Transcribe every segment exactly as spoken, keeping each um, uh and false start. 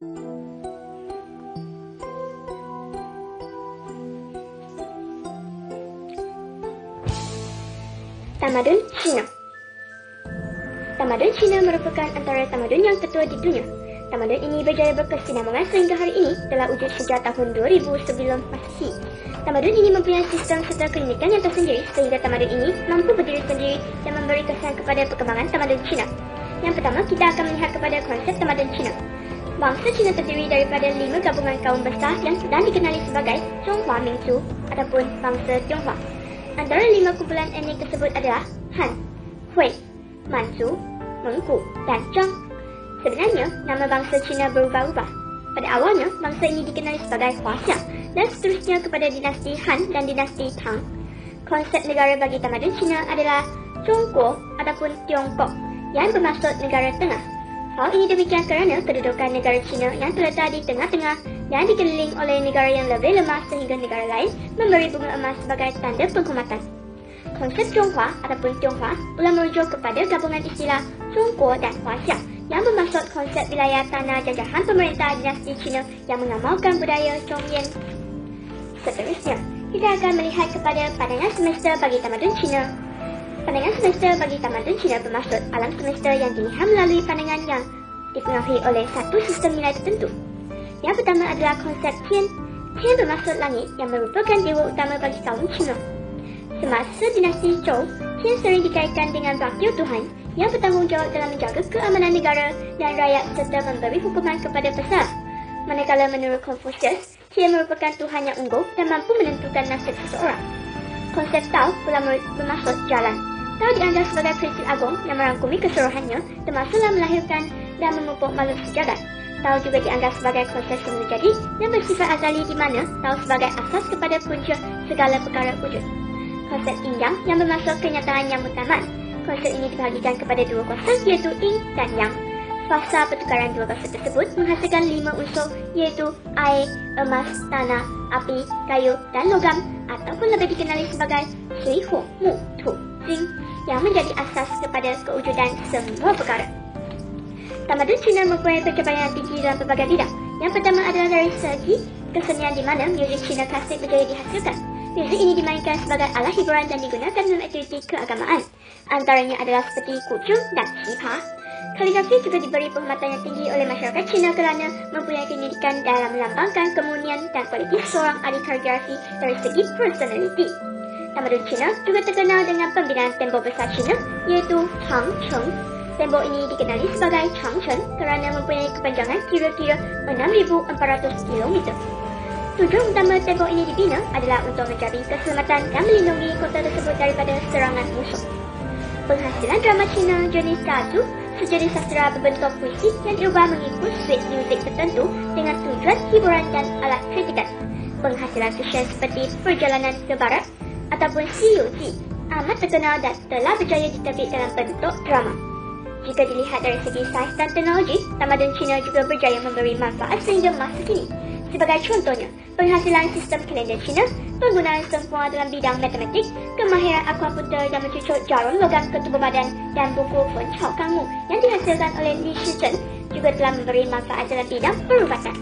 Tamadun Cina. Tamadun Cina merupakan antara tamadun yang tertua di dunia. Tamadun ini berjaya berkesinambungan sehingga hari ini telah wujud sejak tahun dua ribu sebelum Masehi. Tamadun ini mempunyai sistem serta keunikan yang tersendiri sehingga tamadun ini mampu berdiri sendiri dan memberi kesan kepada perkembangan tamadun Cina. Yang pertama, kita akan melihat kepada konsep tamadun Cina. Bangsa Cina terdiri daripada lima gabungan kaum besar yang sedang dikenali sebagai Zhonghua Mingzu ataupun bangsa Tionghoa. Antara lima kumpulan etnik tersebut adalah Han, Hui, Manchu, Mengku dan Zhang. Sebenarnya, nama bangsa Cina berubah-ubah. Pada awalnya, bangsa ini dikenali sebagai Huaxia dan seterusnya kepada dinasti Han dan dinasti Tang. Konsep negara bagi tamadun Cina adalah Zhongguo ataupun Tiongkok yang bermaksud negara tengah. Hal ini demikian kerana kedudukan negara Cina yang terletak di tengah-tengah dan dikeliling oleh negara yang lebih lemah sehingga negara lain memberi bunga emas sebagai tanda penghormatan. Konsep Zhonghua ataupun Tionghoa pula merujuk kepada gabungan istilah Zhongguo dan Huaxia yang bermaksud konsep wilayah tanah jajahan pemerintah dinasti Cina yang mengamalkan budaya Zhongyan. Seterusnya, kita akan melihat kepada pandangan semesta bagi tamadun Cina. Pandangan semesta bagi tamadun Cina bermaksud alam semesta yang dilihat melalui pandangan yang dipengaruhi oleh satu sistem nilai tertentu. Yang pertama adalah konsep Tian. Tian bermaksud langit yang merupakan dewa utama bagi kaum Cina. Semasa dinasti Zhou, Tian sering dikaitkan dengan wakil Tuhan yang bertanggungjawab dalam menjaga keamanan negara dan rakyat serta memberi hukuman kepada pesalah. Manakala menurut Confucius, Tian merupakan Tuhan yang unggul dan mampu menentukan nasib seseorang. Konsep Tao pula bermaksud jalan. Tao dianggap sebagai prinsip agung yang merangkumi keseluruhannya termasuklah melahirkan dan memupuk makhluk sejagat. Tao juga dianggap sebagai konsep semula jadi dan bersifat azali di mana Tao sebagai asas kepada punca segala perkara wujud. Konsep Yin Yang yang bermaksud kenyataan yang mutamat. Konsep ini dibahagikan kepada dua kuasa iaitu Yin dan Yang. Fasa pertukaran dua kuasa tersebut menghasilkan lima unsur iaitu air, emas, tanah, api, kayu dan logam ataupun lebih dikenali sebagai Sui, Hu, Mu, Tu, Jing yang menjadi asas kepada kewujudan semua perkara. Tamadun Cina mempunyai pencapaian tinggi dalam pelbagai bidang. Yang pertama adalah dari segi kesenian di mana muzik Cina klasik berjaya dihasilkan. Muzik ini dimainkan sebagai alat hiburan dan digunakan dalam aktiviti keagamaan. Antaranya adalah seperti kuchun dan qipah. Kaligrafi juga diberi penghormatan yang tinggi oleh masyarakat Cina kerana mempunyai keunikan dalam melambangkan kemunian dan kualiti seorang ahli kaligrafi dari segi personaliti. Tamadun Cina juga terkenal dengan pembinaan tembok besar Cina iaitu Changcheng. Tembok ini dikenali sebagai Changcheng kerana mempunyai kepanjangan kira-kira enam ribu empat ratus kilometer. Tujuan utama tembok ini dibina adalah untuk menjamin keselamatan dan melindungi kota tersebut daripada serangan musuh. Penghasilan drama Cina jenis Dazu sejenis sastera berbentuk puisi yang diubah mengikut suite muzik tertentu dengan tujuan hiburan dan alat kritikan. Penghasilan sosial seperti Perjalanan ke Barat ataupun Si Yu Ji amat terkenal dan telah berjaya diterbit dalam bentuk drama. Jika dilihat dari segi sains dan teknologi, tamadun Cina juga berjaya memberi manfaat sehingga masa kini. Sebagai contohnya, penghasilan sistem kalender Cina, penggunaan sempurna dalam bidang matematik, kemahiran akupuntur dan mencucuk jarum logam ke tubuh badan dan buku Fen Chao Kangmu yang dihasilkan oleh Li Shizhen juga telah memberi manfaat dalam bidang perubatan.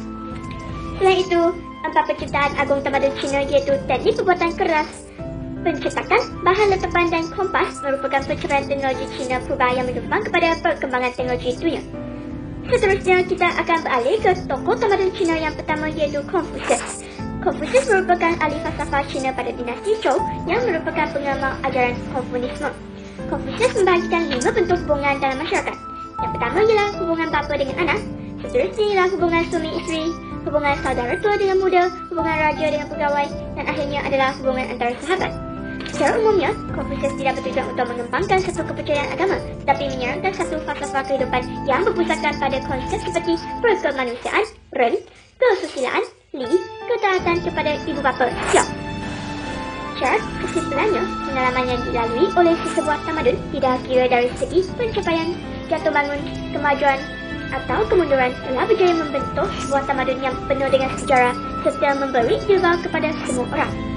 Selain itu, empat penciptaan agung tamadun Cina iaitu teknik pembuatan keras, pencetakan, bahan letapan dan kompas merupakan pencapaian teknologi Cina purba yang menyumbang kepada perkembangan teknologi dunia. Seterusnya, kita akan beralih ke tokoh tamadun Cina yang pertama iaitu Confucius. Confucius merupakan ahli falsafah Cina pada dinasti Zhou yang merupakan pengamal ajaran Konfusianisme. Confucius membahagikan lima bentuk hubungan dalam masyarakat. Yang pertama ialah hubungan bapa dengan anak, seterusnya ialah hubungan suami isteri, hubungan saudara tua dengan muda, hubungan raja dengan pegawai, dan akhirnya adalah hubungan antara sahabat. Secara umumnya, Confucius tidak bertujuan untuk mengembangkan satu kepercayaan agama, tetapi menyarankan satu falsafah kehidupan yang berpusatkan pada konsep seperti perkemanusiaan, Ren, kesusilaan, Li, ketaatan kepada ibu bapa, Xiao. Syarat kesimpulannya, pengalaman yang dilalui oleh sesebuah tamadun tidak kira dari segi pencapaian, jatuh bangun, kemajuan, atau kemunduran telah berjaya membentuk sebuah tamadun yang penuh dengan sejarah serta memberi ilmu kepada semua orang.